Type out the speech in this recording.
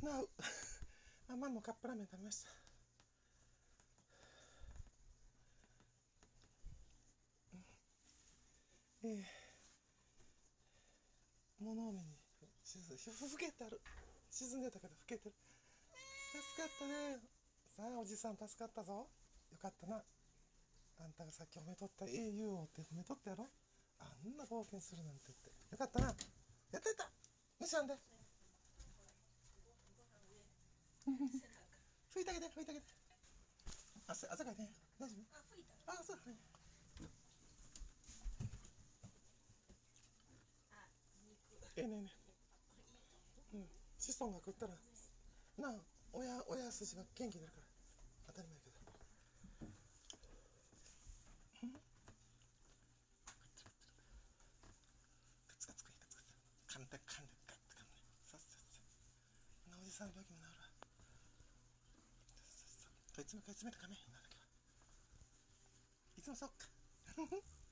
なうアマンのカップラーメン食べました。物見にふけてある。沈んでたけどふけてる。助かったね。さあおじさん助かったぞ。よかったな。あんたがさっき褒めとった英雄王って褒めとったやろ。あんな冒険するなんて言ってよかったな。やったやった。虫あんで拭いてあげて拭いてあげて。汗かいて大丈夫？ 拭いた。 そう、はい。ね子孫が食ったらなあ、親筋が元気になるから当たり前やけど。カツカツ食いたく噛んでガッと噛んでさっさっさ。こんなおじさんの病気も治るわ。問い詰めたかめ今だけはいつもそっか